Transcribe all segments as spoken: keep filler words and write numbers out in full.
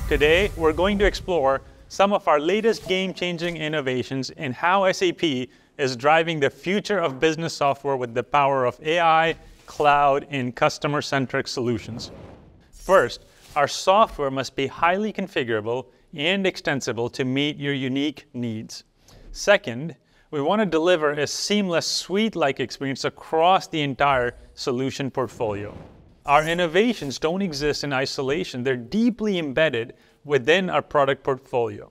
Today, we're going to explore some of our latest game-changing innovations and how S A P is driving the future of business software with the power of A I, cloud, and customer-centric solutions. First, our software must be highly configurable and extensible to meet your unique needs. Second, we want to deliver a seamless suite-like experience across the entire solution portfolio. Our innovations don't exist in isolation. They're deeply embedded within our product portfolio.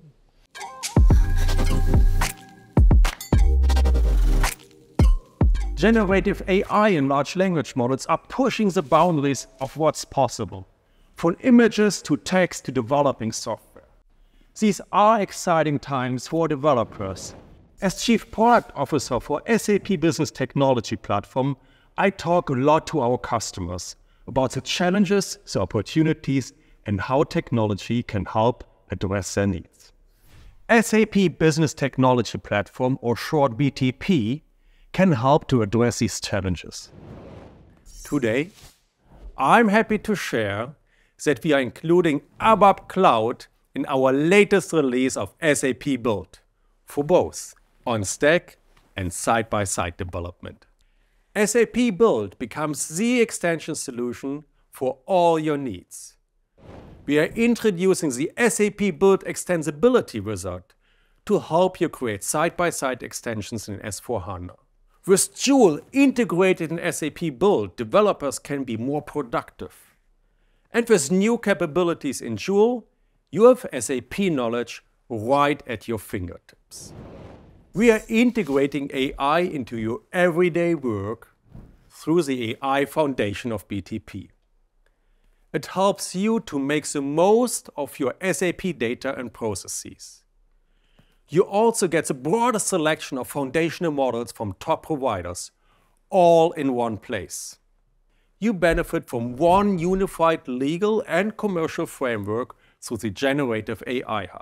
Generative A I and large language models are pushing the boundaries of what's possible, from images to text to developing software. These are exciting times for developers. As Chief Product Officer for S A P Business Technology Platform, I talk a lot to our customers about the challenges, the opportunities, and how technology can help address their needs. S A P Business Technology Platform, or short B T P, can help to address these challenges. Today, I'm happy to share that we are including ABAP Cloud in our latest release of S A P Build for both on-stack and side-by-side development. S A P Build becomes the extension solution for all your needs. We are introducing the S A P Build Extensibility wizard to help you create side-by-side extensions in S four HANA. With Joule integrated in S A P Build, developers can be more productive. And with new capabilities in Joule, you have S A P knowledge right at your fingertips. We are integrating A I into your everyday work through the A I foundation of B T P. It helps you to make the most of your S A P data and processes. You also get the broadest selection of foundational models from top providers, all in one place. You benefit from one unified legal and commercial framework through the Generative A I Hub.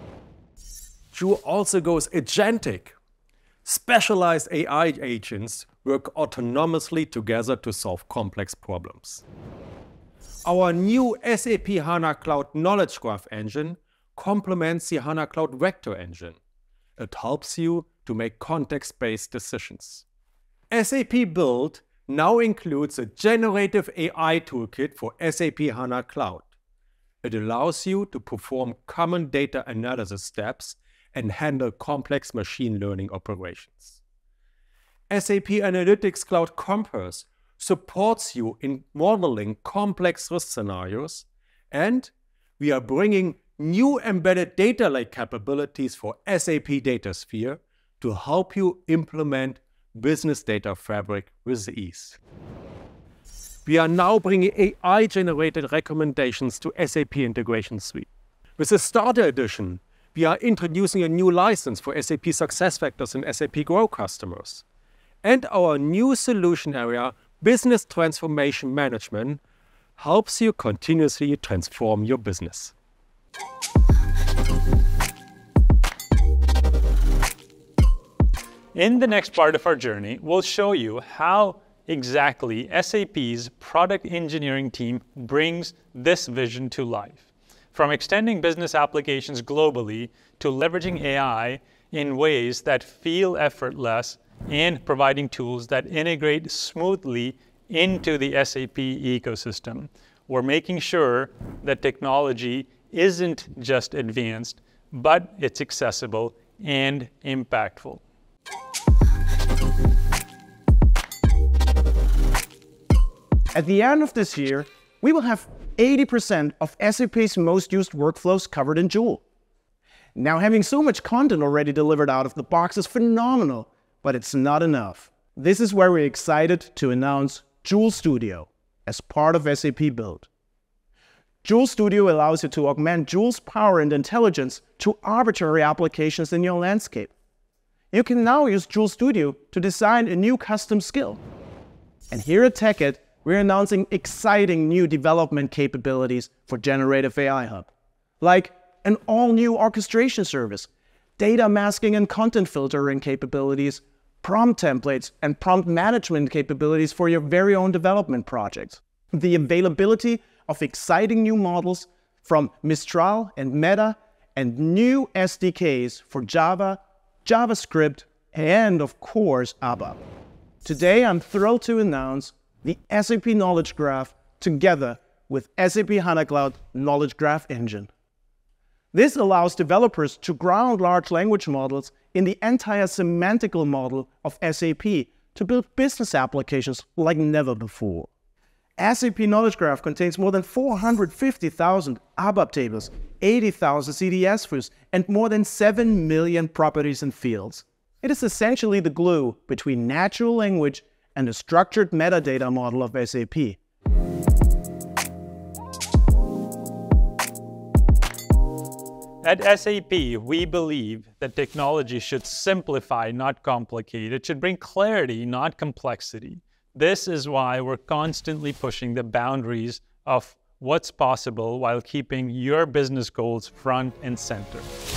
Joule also goes agentic. Specialized A I agents work autonomously together to solve complex problems. Our new S A P HANA Cloud Knowledge Graph engine complements the HANA Cloud Vector engine. It helps you to make context-based decisions. S A P Build now includes a generative A I toolkit for S A P HANA Cloud. It allows you to perform common data analysis steps and handle complex machine learning operations. S A P Analytics Cloud Compass supports you in modeling complex risk scenarios, and we are bringing new embedded data lake capabilities for S A P DataSphere to help you implement Business Data Fabric with ease. We are now bringing A I-generated recommendations to S A P Integration Suite. With the Starter Edition, we are introducing a new license for S A P SuccessFactors and S A P Grow customers. And our new solution area, Business Transformation Management, helps you continuously transform your business. In the next part of our journey, we'll show you how exactly S A P's product engineering team brings this vision to life. From extending business applications globally to leveraging A I in ways that feel effortless and providing tools that integrate smoothly into the S A P ecosystem. We're making sure that technology isn't just advanced, but it's accessible and impactful. At the end of this year, we will have eighty percent of S A P's most used workflows covered in Joule. Now, having so much content already delivered out of the box is phenomenal, but it's not enough. This is where we're excited to announce Joule Studio as part of S A P Build. Joule Studio allows you to augment Joule's power and intelligence to arbitrary applications in your landscape. You can now use Joule Studio to design a new custom skill. And here at TechEd, we're announcing exciting new development capabilities for Generative A I Hub, like an all-new orchestration service, data masking and content filtering capabilities, prompt templates, and prompt management capabilities for your very own development projects. The availability of exciting new models from Mistral and Meta and new S D Ks for Java, JavaScript, and of course, ABAP. Today, I'm thrilled to announce the S A P Knowledge Graph together with S A P HANA Cloud Knowledge Graph Engine. This allows developers to ground large language models in the entire semantical model of S A P to build business applications like never before. S A P Knowledge Graph contains more than four hundred fifty thousand ABAP tables, eighty thousand C D S views, and more than seven million properties and fields. It is essentially the glue between natural language and the structured metadata model of S A P. At S A P, we believe that technology should simplify, not complicate. It should bring clarity, not complexity. This is why we're constantly pushing the boundaries of what's possible while keeping your business goals front and center.